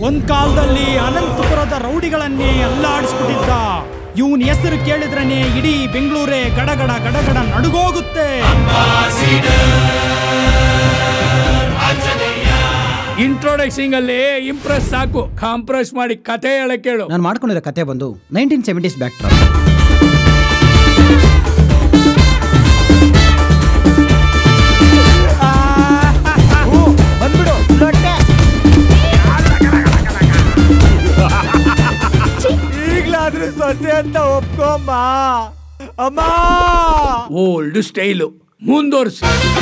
ಒಂದ್ ಕಾಲದಲ್ಲಿ ಅನಂತಪುರದ ರೌಡಿಗಳನ್ನೇ ಅಲ್ಲಾಡಿಸ್ಬಿಟ್ಟಿದ್ದ. ಇವನ್ ಹೆಸರು ಕೇಳಿದ್ರನೆ ಇಡೀ ಬೆಂಗಳೂರೇ ಗಡಗಡ ಗಡಗಡ ನಡುಗೋಗುತ್ತೆ. ಇಂಟ್ರೊಡಕ್ಷನ್ ಅಲ್ಲಿ ಇಂಪ್ರೆಸ್ ಸಾಕು, ಕಾಂಪ್ರೆಸ್ ಮಾಡಿ ಕತೆ ಹೇಳಕ್ ಹೇಳು. ನಾನು ಮಾಡ್ಕೊಂಡಿರೋ ಕತೆ ಬಂದು 1970s ಬ್ಯಾಕ್ ಡ್ರಾಪ್. ಈಗ್ಲಾದ್ರೂ ಸೊಸೆ ಅಂತ ಒಪ್ಕೊಮ್ಮ ಅಮ್ಮ. ಓಲ್ಡ್ ಸ್ಟೈಲು ಮುಂದುವರ್ಸಿ.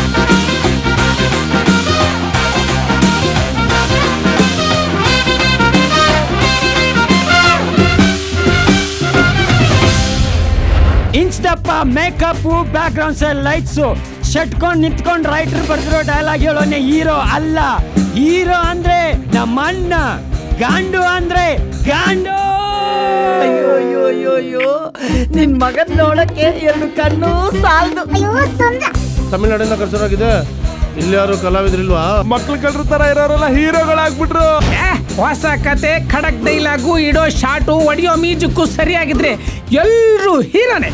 ಇಂಚ್ ದಪ್ಪ ಮೇಕಪ್, ಬ್ಯಾಕ್ ಗ್ರೌಂಡ್ಸ್ ಲೈಟ್ಸ್, ಶಟ್ಕೊಂಡ್ ನಿಂತ್ಕೊಂಡ್ ರೈಟರ್ ಬರ್ದಿರೋ ಡೈಲಾಗ್ ಹೇಳೋನೆ ಹೀರೋ ಅಲ್ಲ. ಹೀರೋ ಅಂದ್ರೆ ನಮ್ಮಣ್ಣ, ಗಾಂಡು ಅಂದ್ರೆ ಗಾಂಡು. ಅಯ್ಯೋ ಅಯ್ಯೋ ಅಯ್ಯೋ ಅಯ್ಯೋ, ನಿನ್ ಮಗನ್ ನೋಡಕ್ಕೆ 2 ಕಣ್ಣು ಸಾಲದು. ತಮಿಳ್ನಾಡಿಂದ ಕರ್ಸೋರಾಗಿದೆ. ಇಲ್ಲಿ ಯಾರು ಕಲಾವಿದ್ರಿಲ್ವಾ? ಮಕ್ಳು ಕಳ್ರ ತರ ಇರೋರೆಲ್ಲ ಹೀರೋಗಳಾಗ್ಬಿಟ್ರು. ಹೊಸ ಕತೆ, ಖಡಕ್ ಡೈಲಾಗು, ಇಡೋ ಶಾಟು, ಹೊಡಿಯೋ ಮ್ಯೂಸಿಕ್ಕು ಸರಿಯಾಗಿದ್ರೆ ಎಲ್ರು ಹೀರೋನೆ.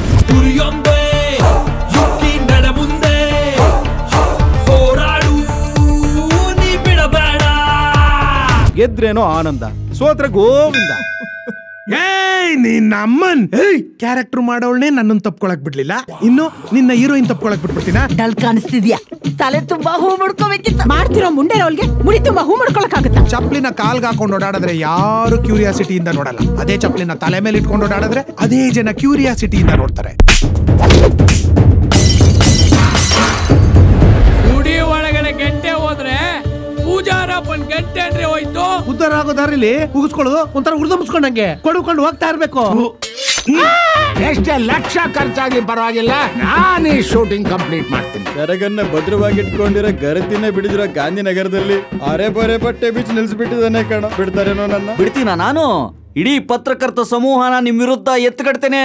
ಮುಂದೆ ಹೋರಾಡು, ನೀ ಬಿಡಬೇಡ. ಗೆದ್ರೇನೋ ಆನಂದ, ಸೋತ್ರ ಗೋವಿಂದ. ನಿನ್ನ ಅಮ್ಮನ್ ಕ್ಯಾರೆಕ್ಟರ್ ಮಾಡೋಳ್ನೆ ನನ್ನನ್ನು ತಪ್ಕೊಳಕ್ ಬಿಡ್ಲಿಲ್ಲ, ಇನ್ನು ನಿನ್ನ ಹೀರೋಯಿನ್ ತಪ್ಕೊಳಕ್ ಬಿಟ್ಬಿಡ್ತೀನ? ಡಲ್ ಕಾಣಿಸ್ತಿದ್ಯಾ? ತಲೆ ತುಂಬಾ ಹೂ ಮುಡ್ಕೋಬೇಕಿತ್ತು. ಮಾಡ್ತಿರೋ ಮುಂಡೆ ರೋಲ್ಗೆ ಮುಡಿ ತುಂಬಾ ಹೂ ಮಾಡ್ಕೊಳಕ್ ಆಗುತ್ತಾ? ಚಪ್ಲಿನ ಕಾಲ್ಗೆ ಹಾಕೊಂಡು ಓಡಾಡಿದ್ರೆ ಯಾರು ಕ್ಯೂರಿಯಾಸಿಟಿಯಿಂದ ನೋಡಲ್ಲ. ಅದೇ ಚಪ್ಲಿನ ತಲೆ ಮೇಲೆ ಇಟ್ಕೊಂಡು ಓಡಾಡಿದ್ರೆ ಅದೇ ಜನ ಕ್ಯೂರಿಯಾಸಿಟಿಯಿಂದ ನೋಡ್ತಾರೆ. ಗುಡಿ ಒಳಗಡೆ ಗಂಟೆ ಹೋದ್ರೆ ಪೂಜಾರಪ್ಪನ್ ಗಂಟೆ ಅಂದ್ರೆ ಹೋಯ್ತು. ಉದ್ದಾರ ಆಗೋ ದಾರಿಲಿ ಉಗಿಸ್ಕೊಳ್ಳೋದು ಒಂಥರ ಉಳ್ದಂಬಿಸ್ಕೊಂಡಂಗೆ ಕೊಡುಕೊಂಡು ಹೋಗ್ತಾ ಇರ್ಬೇಕು. ಎಷ್ಟೇ ಲಕ್ಷ ಖರ್ಚಾಗಿ ಪರವಾಗಿಲ್ಲ, ನಾನೇ ಶೂಟಿಂಗ್ ಕಂಪ್ಲೀಟ್ ಮಾಡ್ತೀನಿ. ಸರಗನ್ನ ಭದ್ರವಾಗಿ ಇಟ್ಕೊಂಡಿರೋ ಗರತಿನೇ ಬಿಡಿದಿರೋ ಗಾಂಧಿನಗರದಲ್ಲಿ ಅರೆ ಬರೆ ಬಟ್ಟೆ ಬೀಚ್ ನಿಲ್ಸ್ಬಿಟ್ಟಿದ್ದಾನೆ ಕಣ. ಬಿಡ್ತಾರೇನೋ ನನ್ನ? ಬಿಡ್ತೀನ ನಾನು? ಇಡೀ ಪತ್ರಕರ್ತ ಸಮೂಹನ ನಿಮ್ ವಿರುದ್ಧ ಎತ್ತುಗಡ್ತೇನೆ.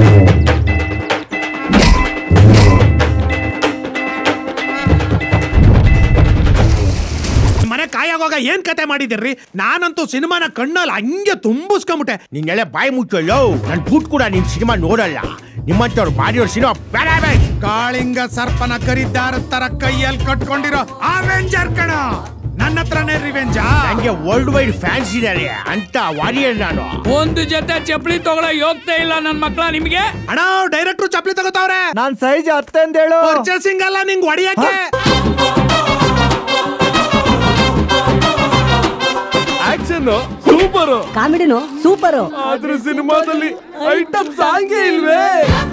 ಮನೆ ಕಾಯಾಗೋಗ ಏನ್ ಕತೆ ಮಾಡಿದಿರ್ರಿ? ನಾನಂತೂ ಸಿನಿಮಾನ ಕಣ್ಣಲ್ಲಿ ಹಂಗೆ ತುಂಬಿಸ್ಕೊಂಬಿಟ್ಟೆ. ನಿನ್ನೆಲ್ಲ ಬಾಯಿ ಮುಚ್ಚೋ, ನನ್ ಬೂಟ್ ಕೂಡ ನಿನ್ ಸಿನಿಮಾ ನೋಡಲ್ಲ. ನಿಮ್ಮಂತವ್ರು ಮಾಡಿರೋ ಸಿನಿಮಾ ಬೇಡ. ಕಾಳಿಂಗ ಸರ್ಪನ ಕರಿದಾರ ತರ ಕೈಯಲ್ಲಿ ಕಟ್ಕೊಂಡಿರೋ ಅವೆಂಜರ್ ಕಣ. ನನ್ನ ಹತ್ರನೇ ರಿವೆಂಜ್. ನಂಗೆ ವರ್ಲ್ಡ್ ವೈಡ್ ಫ್ಯಾನ್ಸ್ ಇದ್ದಾರೆ ಅಂತ ವಾರಿಯರ್ ನಾನು. ಒಂದು ಜೊತೆ ಚಪ್ಪಲಿ ತಗೊಳ ಯೋಗ್ತಾ ಇಲ್ಲ ನನ್ ಮಕ್ಳ ನಿಮ್ಗೆ. ಅಣ್ಣ ಡೈರೆಕ್ಟ್ರು ಚಪ್ಲಿ ತಗೋತಾವ್ರೆ. ನಾನ್ ಸೈಜ್ 10 ಅಂತ ಹೇಳು. ಪರ್ಚೇಸಿಂಗ್ ಅಲ್ಲ ನಿಂಗ್ ಹೊಡಿಯಕ್ಕೆ. ಆಕ್ಷನ್ ಸೂಪರ್, ಕಾಮಿಡಿನು ಸೂಪರ್. ಆದ್ರೆ ಸಿನಿಮಾದಲ್ಲಿ ಐಟಮ್ ಸಾಂಗೇ ಇಲ್ವೇ.